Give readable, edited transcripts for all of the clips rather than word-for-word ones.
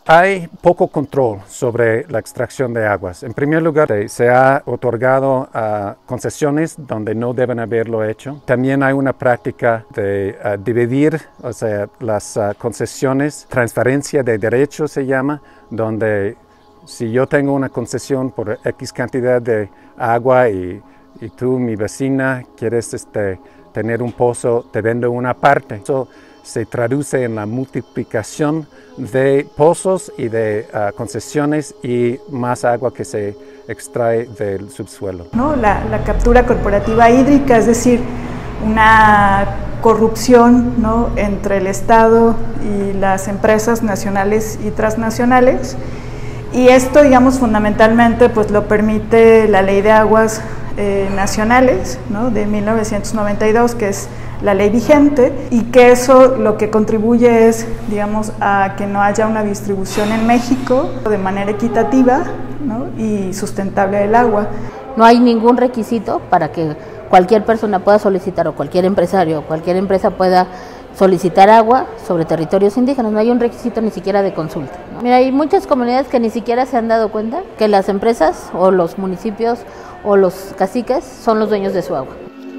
Hay poco control sobre la extracción de aguas. En primer lugar, se ha otorgado concesiones donde no deben haberlo hecho. También hay una práctica de dividir, o sea, las concesiones, transferencia de derechos se llama, donde si yo tengo una concesión por X cantidad de agua y tú, mi vecina, quieres tener un pozo, te vendo una parte. Eso se traduce en la multiplicación de pozos y de concesiones y más agua que se extrae del subsuelo. ¿No? La captura corporativa hídrica, es decir, una corrupción, ¿no?, entre el Estado y las empresas nacionales y transnacionales. Y esto, digamos, fundamentalmente pues lo permite la Ley de Aguas Nacionales, ¿no?, de 1992, que es la ley vigente, y que eso lo que contribuye es, digamos, a que no haya una distribución en México de manera equitativa, ¿no?, y sustentable del agua. No hay ningún requisito para que cualquier persona pueda solicitar, o cualquier empresario o cualquier empresa pueda solicitar agua sobre territorios indígenas. No hay un requisito ni siquiera de consulta, ¿no? Mira, hay muchas comunidades que ni siquiera se han dado cuenta que las empresas o los municipios o los caciques son los dueños de su agua.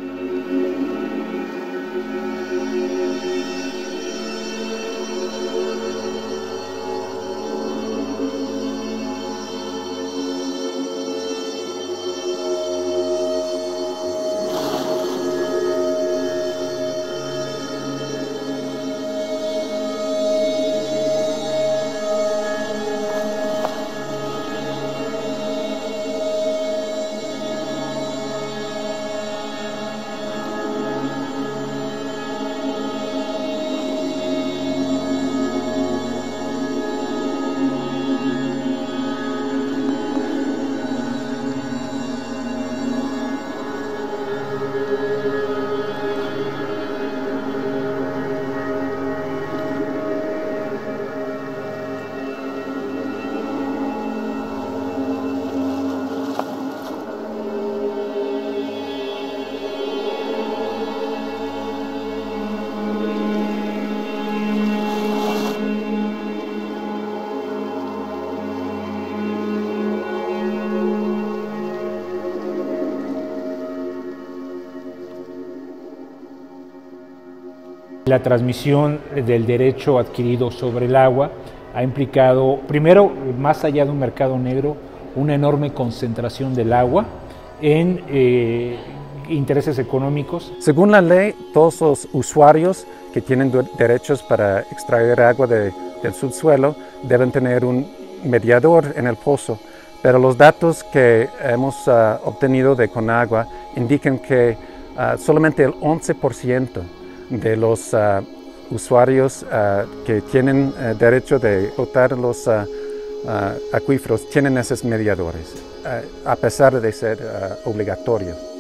La transmisión del derecho adquirido sobre el agua ha implicado, primero, más allá de un mercado negro, una enorme concentración del agua en intereses económicos. Según la ley, todos los usuarios que tienen derechos para extraer agua del subsuelo deben tener un mediador en el pozo, pero los datos que hemos obtenido de Conagua indican que solamente el 11% de los usuarios que tienen derecho de explotar los acuíferos tienen esos mediadores, a pesar de ser obligatorio.